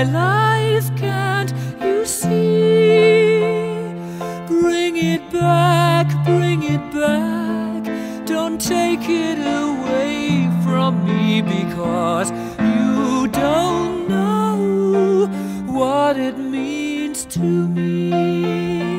my life, can't you see? Bring it back, bring it back. Don't take it away from me, because you don't know what it means to me.